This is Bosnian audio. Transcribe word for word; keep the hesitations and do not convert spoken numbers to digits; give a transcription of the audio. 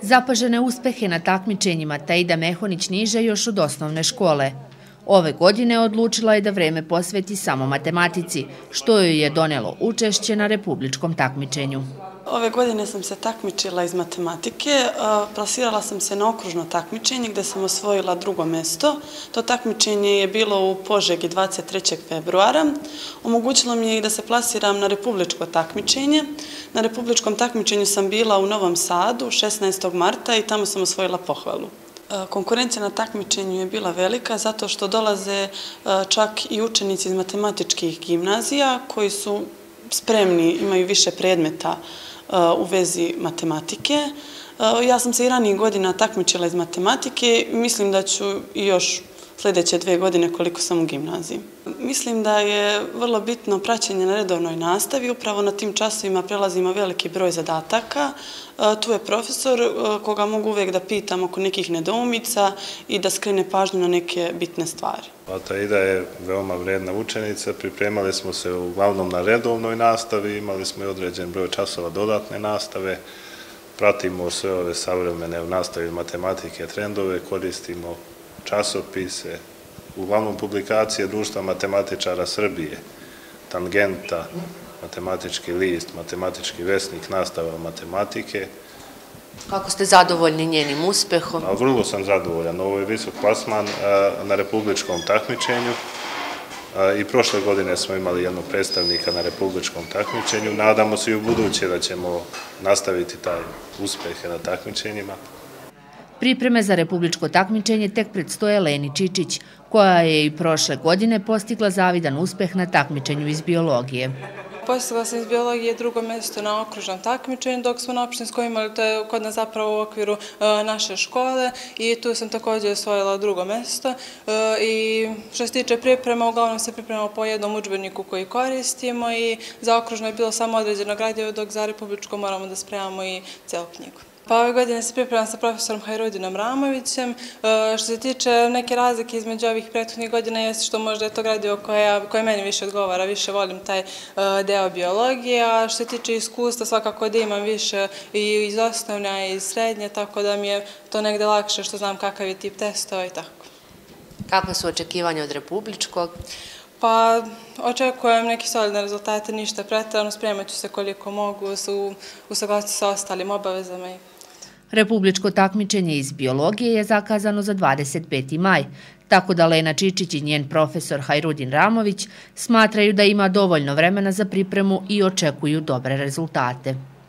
Zapažene uspehe na takmičenjima Taida Mehonić niže još od osnovne škole. Ove godine odlučila je da vreme posveti samo matematici, što joj je donelo učešće na republičkom takmičenju. Ove godine sam se takmičila iz matematike, plasirala sam se na okružno takmičenje gde sam osvojila drugo mesto. To takmičenje je bilo u Požegi dvadeset trećeg februara. Omogućilo mi je i da se plasiram na republičko takmičenje. Na republičkom takmičenju sam bila u Novom Sadu šesnaestog marta i tamo sam osvojila pohvalu. Konkurencija na takmičenju je bila velika zato što dolaze čak i učenici iz matematičkih gimnazija koji su spremni, imaju više predmeta u vezi matematike. Ja sam se i ranijih godina takmičila iz matematike i mislim da ću i još sljedeće dve godine koliko sam u gimnaziji. Mislim da je vrlo bitno praćenje na redovnoj nastavi. Upravo na tim časovima prelazimo veliki broj zadataka. Tu je profesor koga mogu uvijek da pitam oko nekih nedoumica i da skrene pažnju na neke bitne stvari. Taida je veoma vredna učenica. Pripremali smo se uglavnom na redovnoj nastavi, imali smo i određen broj časova dodatne nastave. Pratimo sve ove savremene u nastavi matematike trendove, koristimo časopise, uglavnom publikacije Društva matematičara Srbije, Tangenta, Matematički list, Matematički vesnik, nastava matematike. Kako ste zadovoljni njenim uspehom? Vrlo sam zadovoljan. Ovo je visok plasman na republičkom takmičenju i prošle godine smo imali jednog predstavnika na republičkom takmičenju. Nadamo se i u buduće da ćemo nastaviti taj uspeh na takmičenjima. Pripreme za republičko takmičenje tek predstoje Leni Čičić, koja je i prošle godine postigla zavidan uspeh na takmičenju iz biologije. Postigla sam iz biologije drugo mjesto na okružnom takmičenju, dok smo na opštinskom imali, to je kod nas zapravo u okviru naše škole i tu sam također osvojila drugo mjesto. I što se tiče priprema, uglavnom se pripremamo po jednom udžbeniku koji koristimo i za okružno je bilo samo određeno gradivo, dok za republičko moramo da spremamo i celu knjigu. Pa ove godine se pripremam sa profesorom Hajrudinom Ramovićem. Što se tiče neke razlike između ovih prethodnih godina jeste što možda je to gradivo koje meni više odgovara, više volim taj deo biologije, a što se tiče iskustva svakako da imam više i iz osnovne i iz srednje, tako da mi je to negde lakše što znam kakav je tip testova i tako. Kakve su očekivanja od republičkog? Pa očekujem neke solidne rezultate, ništa preterano, spremat ću se koliko mogu usaglasiti sa ostalim obavezama. Republičko takmičenje iz biologije je zakazano za dvadeset peti maj, tako da Lena Čičić i njen profesor Hajrudin Ramović smatraju da ima dovoljno vremena za pripremu i očekuju dobre rezultate.